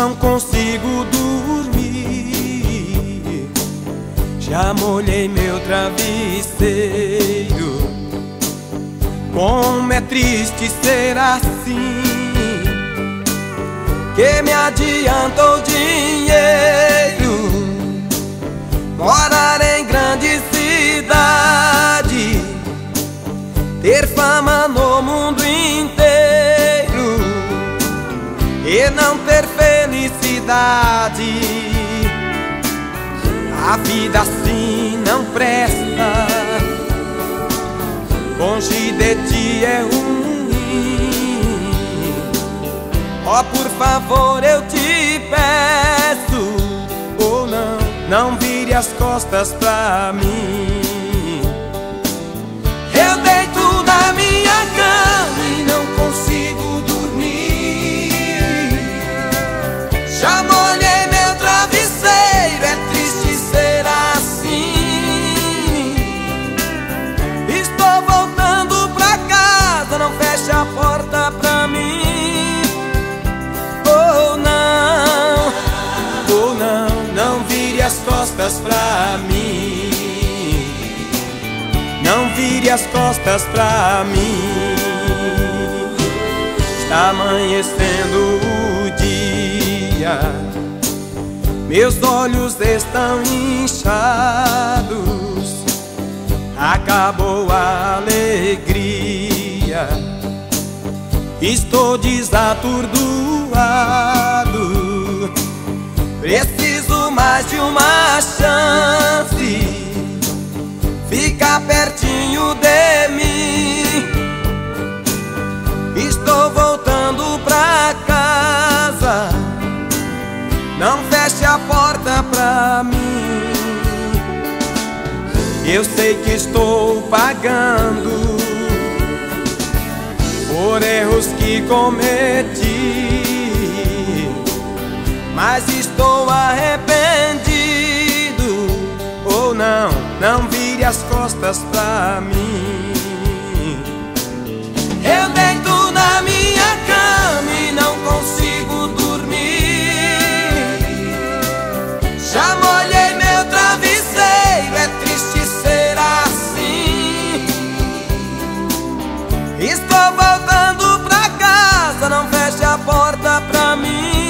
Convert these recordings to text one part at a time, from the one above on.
não consigo dormir. Já molhei meu travesseiro. Como é triste ser assim. Que me adianta o dinheiro, morar em grande cidade, ter fama no mundo inteiro e não ter felicidade. A vida assim não presta, longe de ti é ruim. Oh, por favor, eu te peço, oh não vire as costas pra mim. Eu deito na minha cama e não consigo dormir. Já molhei meu travesseiro, é triste ser assim. Estou voltando pra casa, não feche a porta pra mim. Não vire as costas pra mim. Não vire as costas pra mim. Está amanhecendo o dia, meus olhos estão inchados. Acabou a alegria, estou desatordoado. Preciso mais de uma chance, fica pertinho de mim. Estou voltando pra casa, não feche a porta pra mim. Eu sei que estou pagando por erros que cometi, mas estou arrependido. Oh, não vire as costas pra mim. Eu deito na minha cama e não consigo dormir. Já molhei meu travesseiro, é triste ser assim. Estou voltando pra casa, não feche a porta pra mim.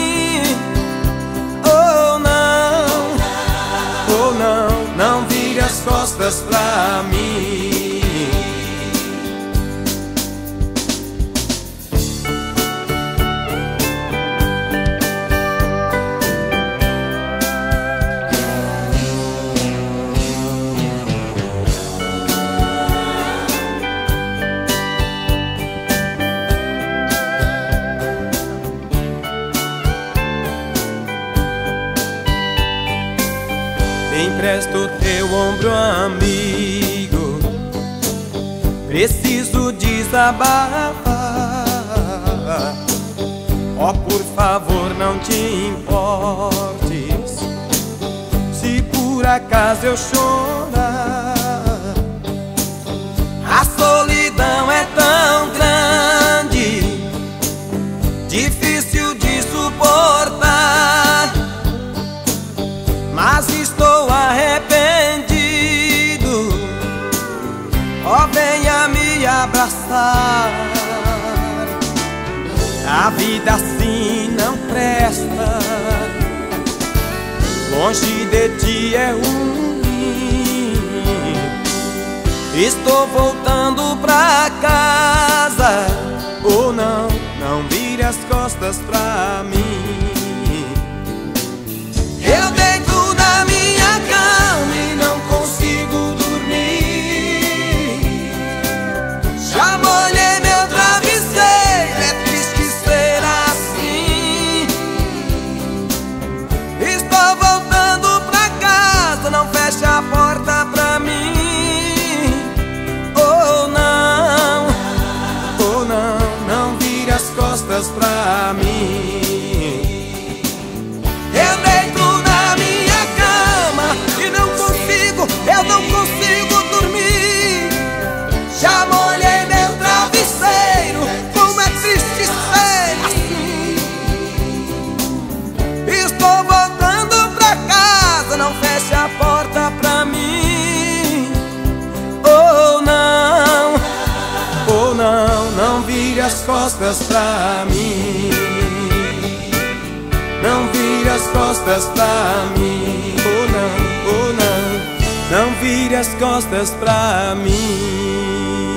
Não vire as costas pra mim. Empresta o teu ombro, amigo, preciso desabafar. Oh, por favor, não te importes se por acaso eu chorar. A solidão é tão grande, difícil de suportar, mas estou arrependido. Oh, venha me abraçar. A vida assim não presta, longe de ti é ruim. Estou voltando pra casa. Oh, não vire as costas pra mim. Eu deito na minha cama e não consigo dormir. Já molhei meu travesseiro, é triste ser assim. Estou voltando pra casa, não feche a porta pra mim. Oh, não vire as costas pra mim. as costas pra mim. Não vire as costas pra mim. Oh não, oh não. Não vire as costas pra mim.